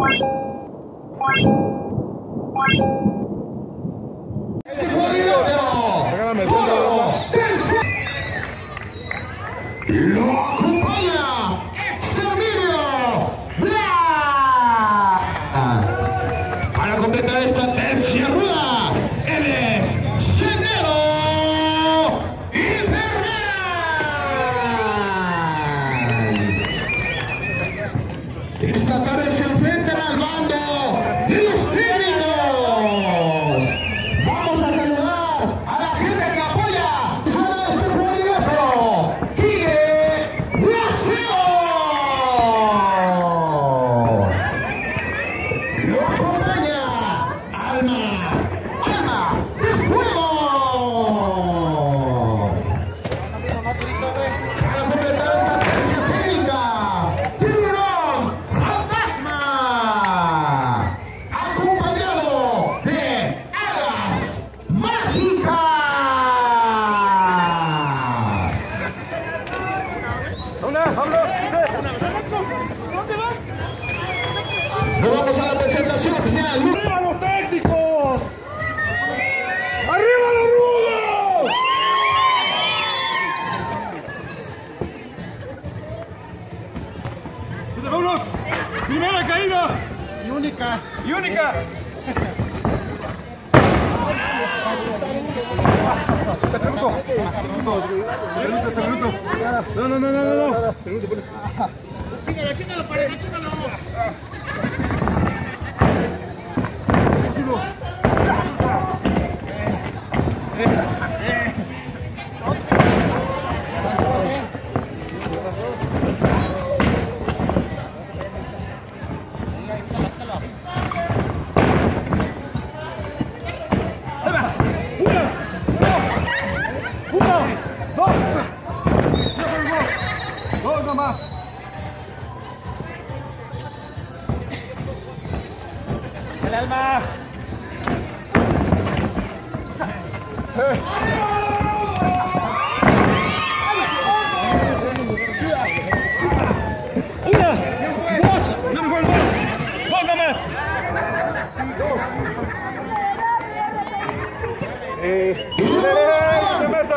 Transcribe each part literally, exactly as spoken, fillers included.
Lo acompaña Exterminio Black. Para completar esta tercia rueda, él es Sendero Infernal. Esta tarde se enfrentan al bando de los técnicos. Vamos a saludar a la gente que apoya a este cuadrilátero. Lo acompaña Alma, Alma de Fuego. Para completar esta tercia técnica, Tiburón Fantasma, acompañado de Alas Mágicas. ¡Una! ¡Vámonos! Nos vamos a la presentación oficial. ¡Arriba los técnicos! ¡Arriba los rudos! ¡Vámonos! ¡Primera caída! Y única. ¡Y única! Te pregunto. Te pregunto, te pregunto. No, no, no, no, no. Pregunto, pregunto. Chícalo, chícalo, pareja, chícalo. Dos nomás. El alma. Eh. Una, dos, no me acuerdo, dos, dos nomás. Eh, se meta.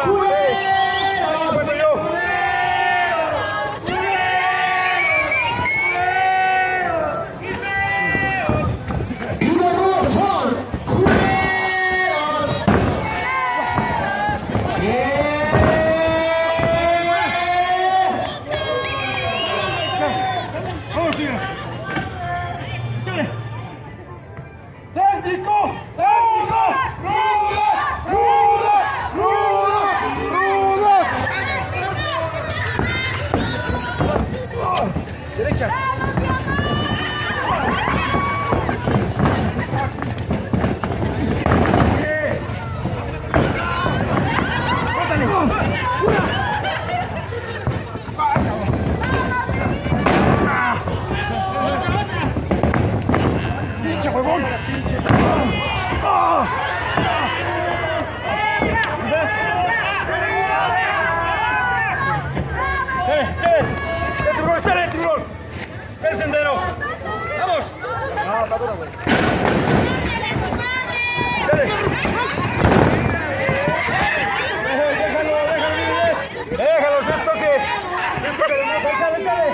¡Técnicos! ¡Técnicos! ¡Rudos! ¡Rudos! ¡Rudos! ¡Rudos! Derecha. ¡Pinche huevón! ¡Sale, sale! ¡El tiburón, sale el tiburón! ¡El sendero! ¡Vamos! No, está duro, güey. ¡Sale! ¡Déjalo, déjalo, Miguel! ¡Déjalo, es esto que... ¡Esto que... ¡Sale, sale!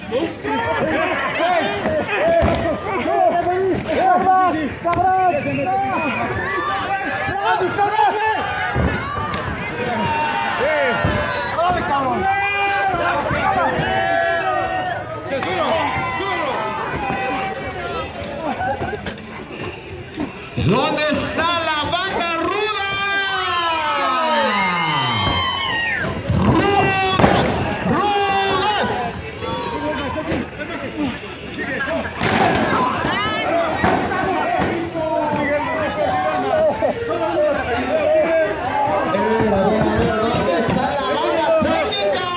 ¿Dónde está la banda ruda? ¡Rudas! ¡Rudas! ¿Dónde está la banda técnica?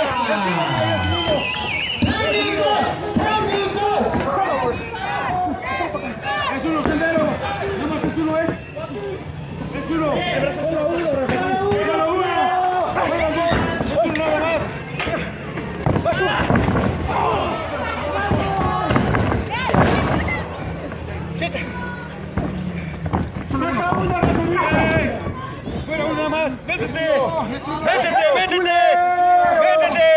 ¡Técnicos! ¡Técnicos! Es uno, Sendero. Nada más es uno, ¿eh? Es uno. Solo uno, Rafael. Solo uno. Solo dos. Es uno nada más. Vas uno. Quita. Saca uno, Rafael. Fuera uno más. Métete. Métete, métete. Métete.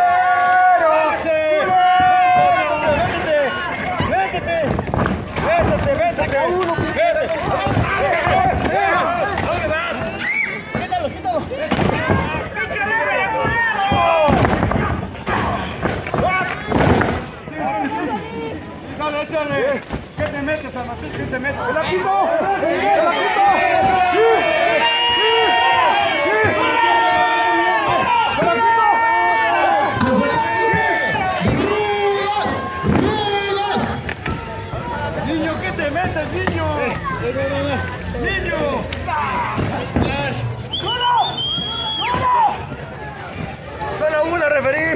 Métete. Métete, métete. Uno, vete. ¿Dónde vas? Quítalo, quítalo. Échale, échale. ¿Qué te metes, Almacén? ¿Qué te metes? ¡Se la quito! ¡Se la quito! ¡Sí! ¡Sí! ¡Sí! ¡Se la quito! ¡Rudas! ¡Rudas! Niño, ¿qué te metes, niño? ¡Niño! ¡Solo! ¡Solo! ¡Solo una, referí!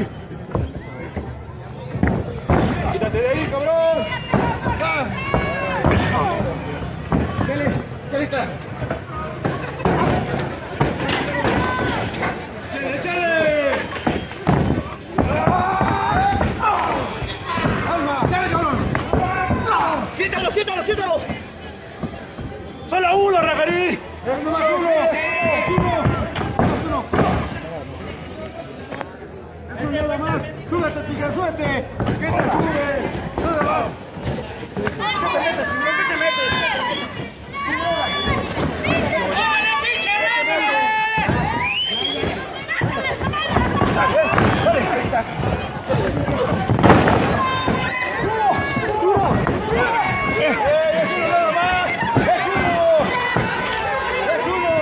¡Quítate de ahí, cabrón! ¡Va! ¡Dale! ¡Dale, atrás! ¡Échale, échale! ¡Alma! ¡Dale, cabrón! ¡Siéntalo, siéntalo, siéntalo! ¡Solo uno, referí! ¡Es nomás uno! ¡Es uno! ¡Es uno! ¡Es uno nada más! ¡Súbete, tigre, súbete! ¿Qué te sube? ¿Dónde vas? ¿Qué te metes, tigre? ¿Qué te metes? ¡Dale! ¡Ahí está! ¡Uno! ¡Uno! ¡Eh! ¡Es uno nada más! ¡Es uno! ¡Es uno!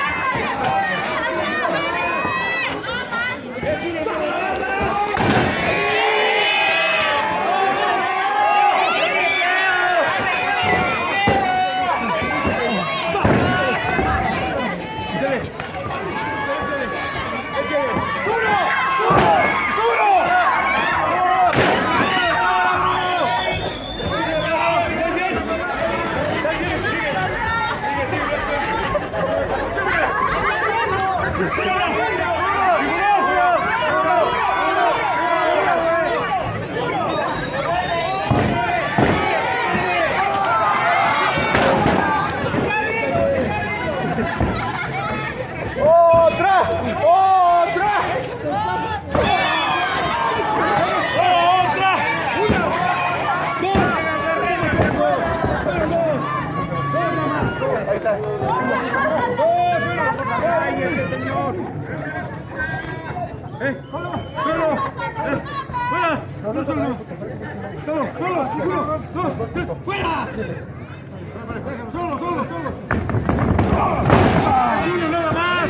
¡Es uno nada más! ¡Otra! ¡Otra! ¡Otra! ¡Una! ¡Dos! ¡Dos! ¡Dos! Ahí está. ¡Dos! ¡Ay, ese señor! ¡Eh! ¡Solo! ¡Solo! Eh, ¡Fuera! ¡No, solo! ¡Solo! ¡Solo! ¡Uno! ¡Dos! ¡Tres! ¡Fuera! ¡Solo! ¡Solo! ¡Solo! ¡Es uno nada más!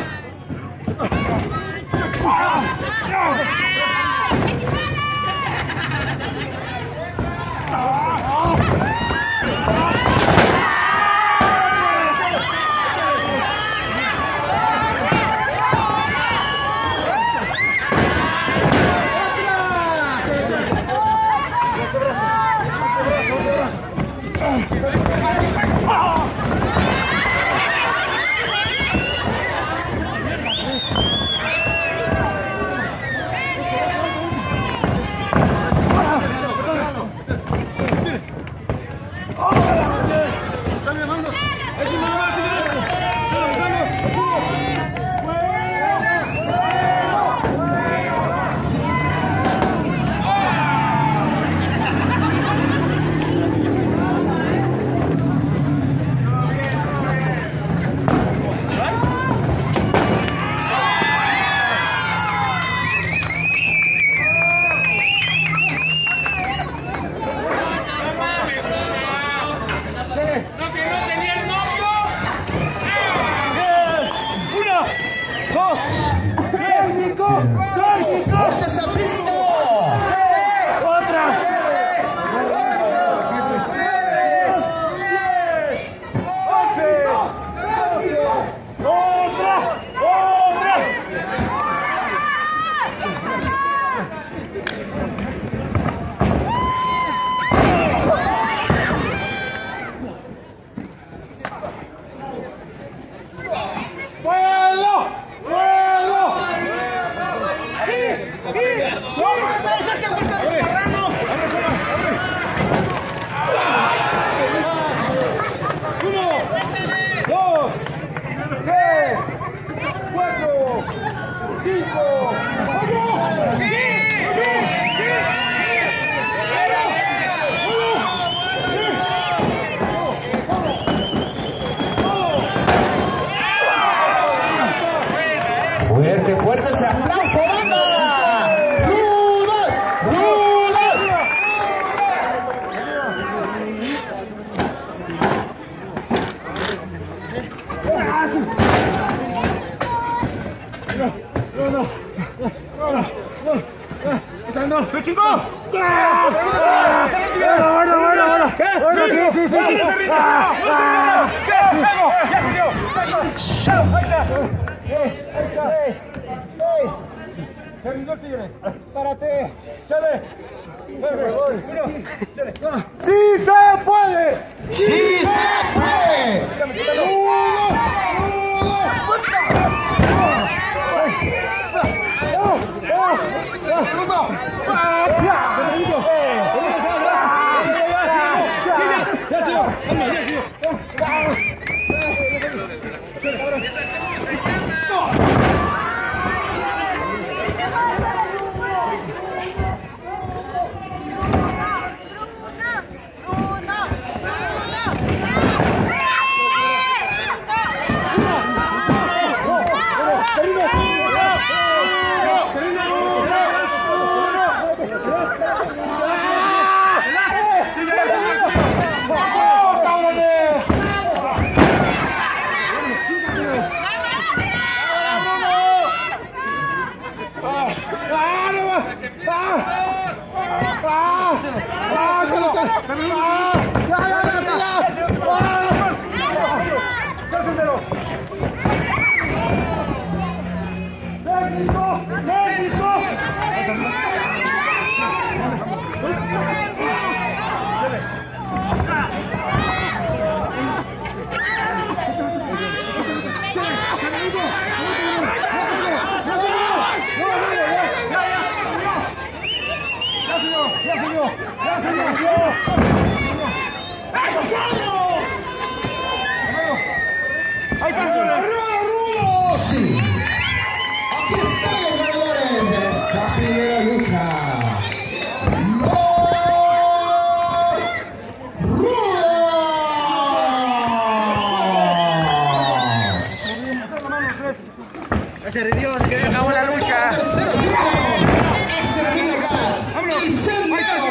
¡Otra! Fuerte, fuerte ese aplauso, banda. ¡Rudos! ¡Rudos! No, no, no, no, ¡se chingó! ¡Ahora, ahora, ahora! ¡Ahora, sí, sí, sí! ¿Qué? ¡Ya se dio! ¡Ahí está! ¡Se rindió el tigre! ¡Párate! ¡Chale! ¡Sí se puede! ¡Sí se puede! Sí. Aquí están los ganadores de esta primera lucha. Los Rudos. Se rindió, se acabó la lucha. Tercero, Exterminador y Sendero.